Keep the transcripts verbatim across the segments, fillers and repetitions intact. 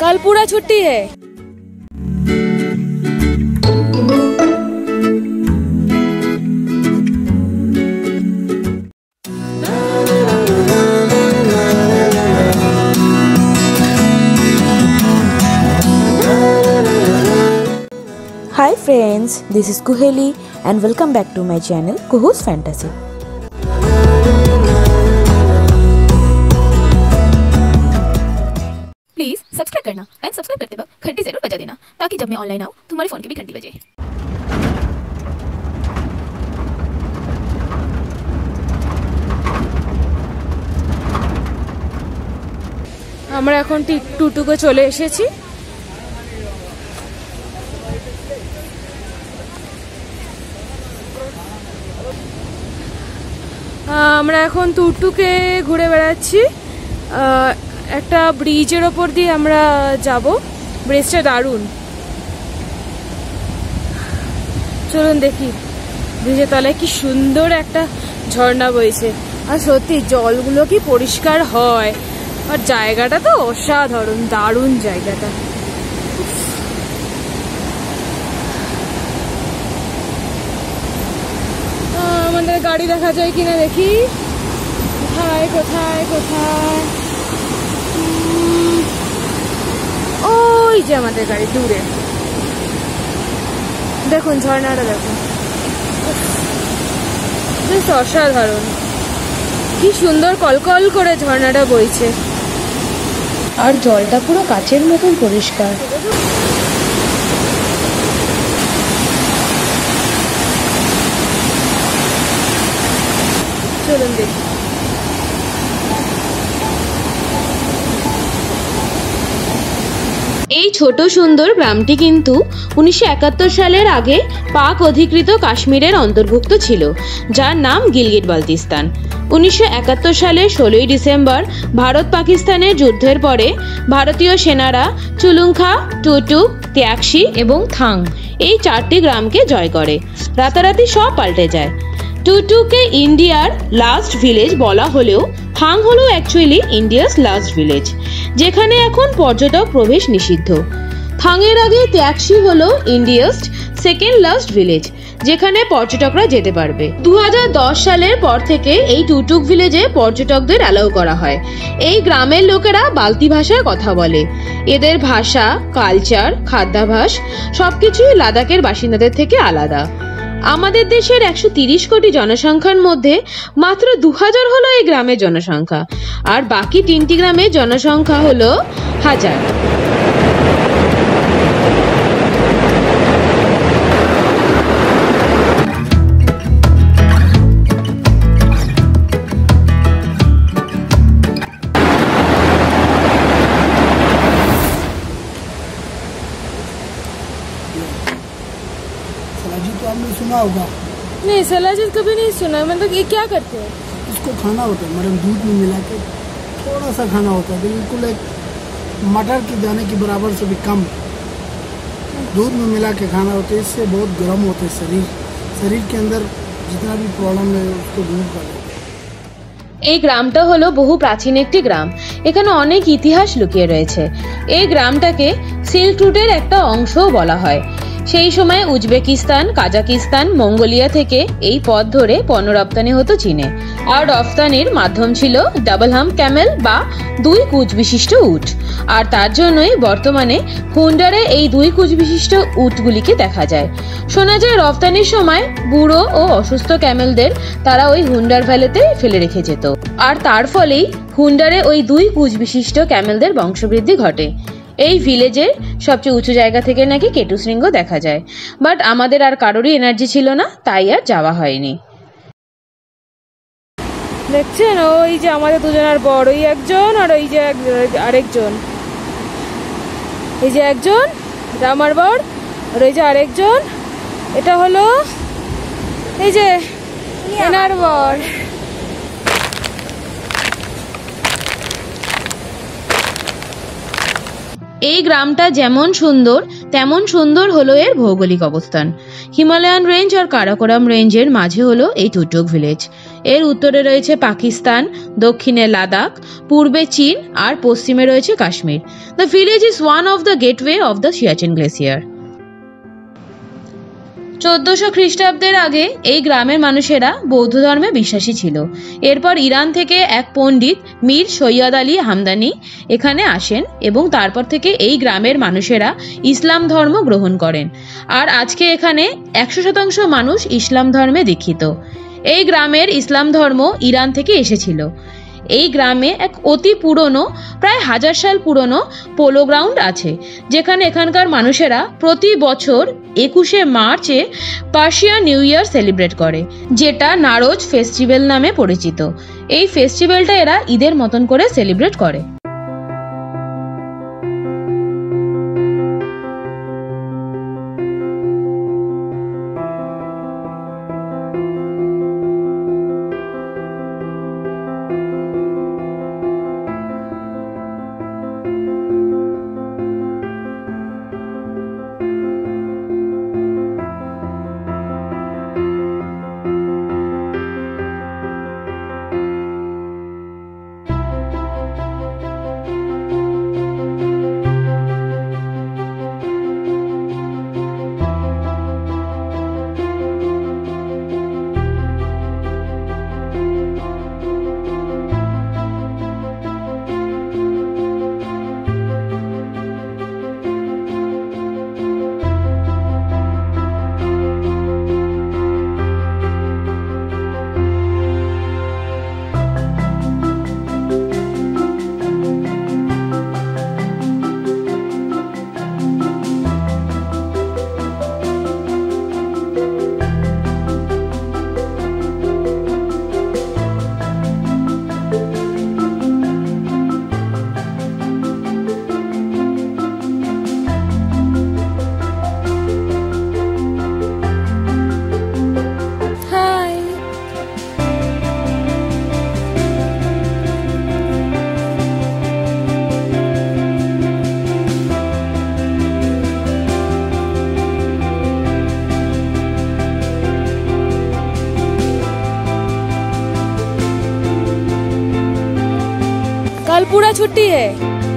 कल पूरा छुट्टी है। Hi friends, this is Kuheli and welcome back to my channel Kuhu's Fantasy. Please subscribe करना एंड सब्सक्राइब करते वक्त घंटी जरूर बजा देना ताकि जब मैं ऑनलाइन आऊँ तुम्हारे फोन की भी घंटी बजे। আমরা এখন টুটুকে চলে এসেছি। আমরা এখন টুটুকে ঘুরে বেড়াচ্ছি। একটা ব্রিজের ওপর দিয়ে আমরা যাব, ব্রিজটা দারুণ। চলুন দেখি ব্রিজের তলায় কি সুন্দর একটা ঝর্ণা বইছে, আর সত্যি জলগুলো কি পরিষ্কার হয়, আর জায়গাটা তো অসাধারণ, দারুণ জায়গাটা। আমাদের গাড়ি দেখা যায় কিনা দেখি, কোথায় কোথায় কোথায়, ওই যে আমাদের গাড়ি দূরে। দেখুন ঝর্ণাটা দেখুন, বেশ অসাধারণ, কি সুন্দর কলকল করে ঝর্ণাটা বইছে, আর জলটা পুরো কাচের মতন পরিষ্কার। চলুন দেখি। এই ছোট সুন্দর গ্রামটি কিন্তু উনিশশো একাত্তর সালের আগে পাক অধিকৃত কাশ্মীরের অন্তর্ভুক্ত ছিল, যার নাম গিলগিট বালতিস্তান। উনিশশো একাত্তর সালের ষোলোই ডিসেম্বর ভারত পাকিস্তানের যুদ্ধের পরে ভারতীয় সেনারা চুলুংখা, টুটুক, ত্যাক্সি এবং থাং এই চারটি গ্রামকে জয় করে। রাতারাতি সব পাল্টে যায়। টুটুকে ইন্ডিয়ার লাস্ট ভিলেজ বলা হলেও থাং হলো অ্যাকচুয়ালি ইন্ডিয়াস লাস্ট ভিলেজ, যেখানে এখন পর্যটক প্রবেশ নিষিদ্ধ। থাংয়ের আগে ত্যাক্সি হলো ইন্ডিয়াস সেকেন্ড লাস্ট ভিলেজ, যেখানে পর্যটকরা যেতে পারবে। দু হাজার দশ সালের পর থেকে এই টুটুক ভিলেজে পর্যটকদের অ্যালাউ করা হয়। এই গ্রামের লোকেরা বালতি ভাষায় কথা বলে। এদের ভাষা, কালচার, খাদ্যাভ্যাস সবকিছুই লাদাখের বাসিন্দাদের থেকে আলাদা। আমাদের দেশের একশো তিরিশ কোটি জনসংখ্যার মধ্যে মাত্র দু হাজার হলো এই গ্রামের জনসংখ্যা, আর বাকি তিনটি গ্রামের জনসংখ্যা হলো হাজার। तो आपने सुना होगा? नहीं, सलाजिद कभी नहीं सुना। मतलब ये क्या करते हैं? इसको खाना होता है, मैडम, दूध में मिला के थोड़ा सा खाना होता है, बिल्कुल एक मटर के दाने के बराबर से भी कम दूध में मिला के खाना होता है। इससे बहुत गर्म होता है शरीर, शरीर के अंदर जितना भी प्रॉब्लम है उसको दूर कर देता है। এই গ্রামটা হলো বহু প্রাচীন একটি গ্রাম। এখানে অনেক ইতিহাস লুকিয়ে রয়েছে। এই গ্রামটাকে সিল্ক রুটের একটা অংশও বলা হয়। সেই সময় উজবেকিস্তান, কাজাকিস্তান, মঙ্গোলিয়া থেকে এই পথ ধরে পণ্য রপ্তানি হতো চীনে, আর রপ্তানির মাধ্যম ছিল ডাবল হাম ক্যামেল বা দুই কুচ বিশিষ্ট উট। আর তার জন্যই বর্তমানে হুন্ডারে এই দুই কুচ বিশিষ্ট উটগুলিকে দেখা যায়। শোনা যায় রপ্তানির সময় বুড়ো ও অসুস্থ ক্যামেলদের তারা ওই হুন্ডার ভ্যালিতে ফেলে রেখে যেত, আর তার ফলেই হুন্ডারে ওই দুই কুচ বিশিষ্ট ক্যামেলদের বংশবৃদ্ধি ঘটে। এই ভিলেজের সবচেয়ে উঁচু জায়গা থেকে নাকি কেটু শৃঙ্গ দেখা যায়, বাট আমাদের আর কারোরই এনার্জি ছিল না, তাই আর যাওয়া হয়নি। দেখছেন ওই যে আমাদের দুজনের বড়, ওই একজন আর ওই যে আরেকজন, এই যে একজন এটা আমার বর, আর ওই যে আরেকজন এটা হলো এই যে এনার বর। এই গ্রামটা যেমন সুন্দর তেমন সুন্দর হলো এর ভৌগোলিক অবস্থান। হিমালয়ান রেঞ্জ আর কারাকোরাম রেঞ্জের মাঝে হলো এই টুটুক ভিলেজ। এর উত্তরে রয়েছে পাকিস্তান, দক্ষিণে লাদাখ, পূর্বে চীন আর পশ্চিমে রয়েছে Kashmir. The village is one of the gateway of the Siachen glacier. চোদ্দশো খ্রিস্টাব্দের আগে এই গ্রামের মানুষেরা বৌদ্ধ ধর্মে বিশ্বাসী ছিল। এরপর ইরান থেকে এক পণ্ডিত মীর সৈয়দ আলী হামদানি এখানে আসেন এবং তারপর থেকে এই গ্রামের মানুষেরা ইসলাম ধর্ম গ্রহণ করেন। আর আজকে এখানে একশো শতাংশ মানুষ ইসলাম ধর্মে দীক্ষিত। এই গ্রামের ইসলাম ধর্ম ইরান থেকে এসেছিল। এই গ্রামে এক অতি পুরনো, প্রায় হাজার সাল পুরনো পোলো গ্রাউন্ড আছে, যেখানে এখানকার মানুষেরা প্রতি বছর একুশে মার্চে পার্সিয়ান নিউ ইয়ার সেলিব্রেট করে, যেটা নারোজ ফেস্টিভ্যাল নামে পরিচিত। এই ফেস্টিভ্যালটা এরা ঈদের মতন করে সেলিব্রেট করে। कल पूरा छुट्टी है।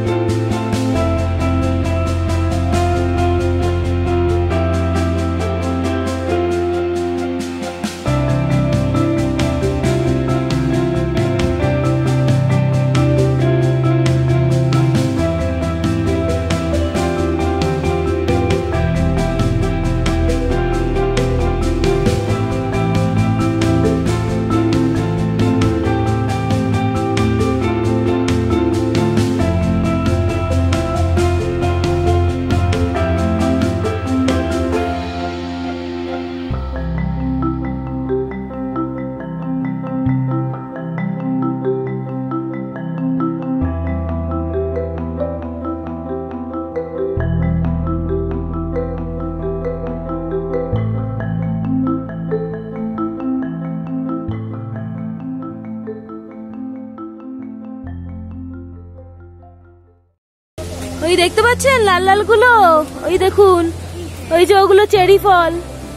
ওই দেখতে পাচ্ছেন লাল লাল গুলো, ওই দেখুন, ওই যে ওগুলো চেরি ফল,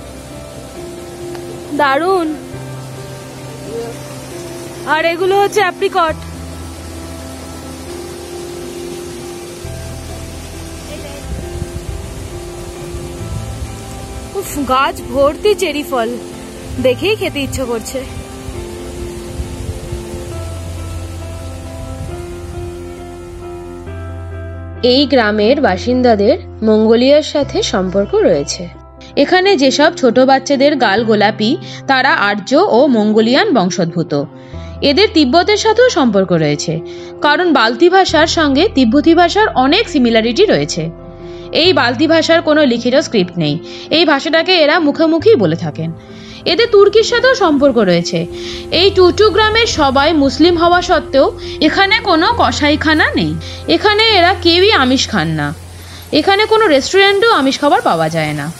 দারুন। আর এগুলো হচ্ছে অ্যাপ্রিকট। উফ, গাছ ভর্তি চেরি ফল, দেখেই খেতে ইচ্ছে করছে। এই গ্রামের বাসিন্দাদের মঙ্গোলিয়ার সাথে সম্পর্ক রয়েছে। এখানে যেসব ছোট বাচ্চাদের গাল গোলাপি তারা আর্য ও মঙ্গোলিয়ান বংশোদ্ভূত। এদের তিব্বতের সাথেও সম্পর্ক রয়েছে, কারণ বাল্তি ভাষার সঙ্গে তিব্বতী ভাষার অনেক সিমিলারিটি রয়েছে। এই বাল্তি ভাষার কোনো লিখিত স্ক্রিপ্ট নেই, এই ভাষাটাকে এরা মুখোমুখি বলে থাকেন। এদের তুর্কির সাথেও সম্পর্ক রয়েছে। এই টুটু গ্রামের সবাই মুসলিম হওয়া সত্ত্বেও এখানে কোনো কসাইখানা নেই। এখানে এরা কেউই আমিষ খান না। এখানে কোনো রেস্টুরেন্টেও আমিষ খাবার পাওয়া যায় না।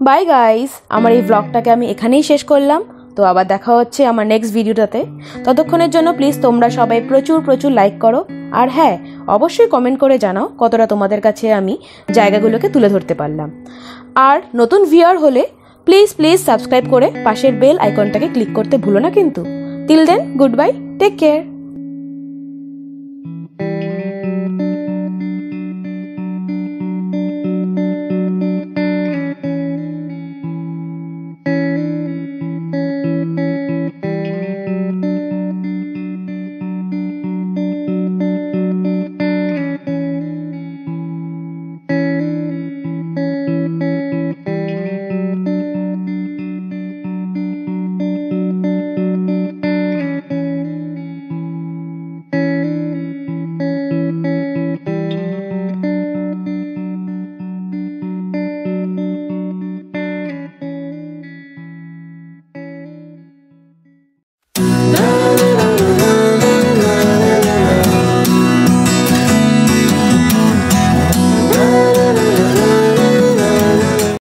বাই গাইস, আমার এই ব্লগটাকে আমি এখানেই শেষ করলাম। তো আবার দেখা হচ্ছে আমার নেক্সট ভিডিওটাতে। ততক্ষণের জন্য প্লিজ তোমরা সবাই প্রচুর প্রচুর লাইক করো, আর হ্যাঁ অবশ্যই কমেন্ট করে জানাও কতটা তোমাদের কাছে আমি জায়গাগুলোকে তুলে ধরতে পারলাম। আর নতুন ভিউয়ার হলে প্লিজ প্লিজ সাবস্ক্রাইব করে পাশের বেল আইকনটাকে ক্লিক করতে ভুলো না কিন্তু। Till then, good bye, take care.